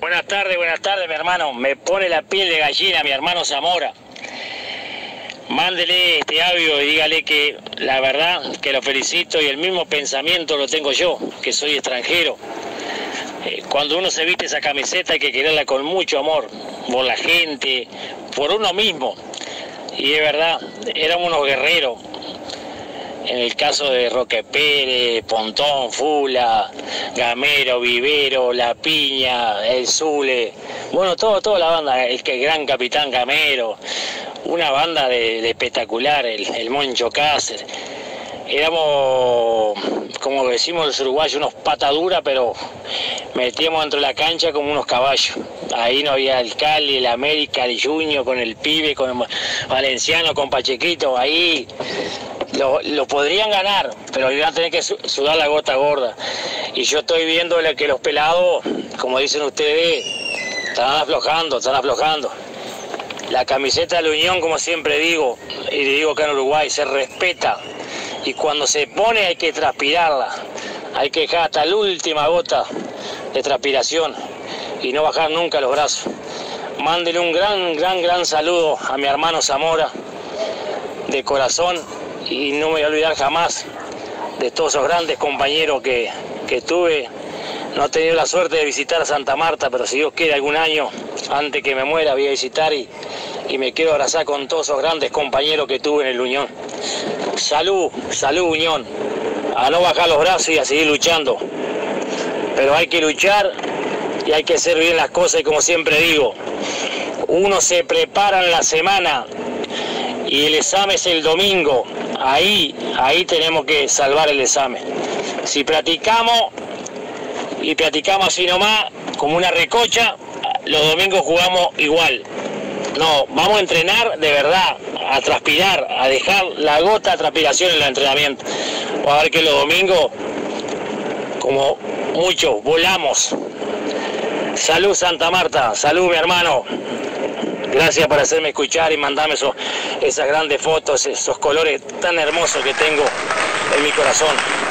Buenas tardes, mi hermano. Me pone la piel de gallina mi hermano Zamora. Mándele este audio y dígale que la verdad que lo felicito y el mismo pensamiento lo tengo yo, que soy extranjero. Cuando uno se viste esa camiseta hay que quererla con mucho amor, por la gente, por uno mismo. Y es verdad, éramos unos guerreros. En el caso de Roque Pérez, Pontón, Fula, Gamero, Vivero, La Piña, El Zule, bueno, toda la banda, el gran capitán Gamero, una banda de espectacular, el Moncho Cáceres. Éramos, como decimos los uruguayos, unos pataduras, pero metíamos dentro de la cancha como unos caballos. Ahí no había el Cali, el América, el Junior, con el Pibe, con el Valenciano, con Pachequito, ahí lo podrían ganar, pero iban a tener que sudar la gota gorda. Y yo estoy viendo que los pelados, como dicen ustedes, están aflojando. La camiseta de la Unión, como siempre digo, y digo acá en Uruguay, se respeta. Y cuando se pone hay que transpirarla, hay que dejar hasta la última gota de transpiración y no bajar nunca los brazos. Mándele un gran saludo a mi hermano Zamora, de corazón, y no me voy a olvidar jamás de todos esos grandes compañeros que tuve. No he tenido la suerte de visitar a Santa Marta, pero si Dios quiere algún año, antes que me muera, voy a visitar y me quiero abrazar con todos esos grandes compañeros que tuve en el Unión. Salud Unión, a no bajar los brazos y a seguir luchando. Pero hay que luchar y hay que hacer bien las cosas, y como siempre digo, uno se prepara en la semana y el examen es el domingo. Ahí tenemos que salvar el examen. Si practicamos así nomás, como una recocha, los domingos jugamos igual. No, vamos a entrenar de verdad, a transpirar, a dejar la gota de transpiración en el entrenamiento. Vamos a ver que los domingos, como muchos, volamos. Salud Santa Marta, salud mi hermano. Gracias por hacerme escuchar y mandarme esas grandes fotos, esos colores tan hermosos que tengo en mi corazón.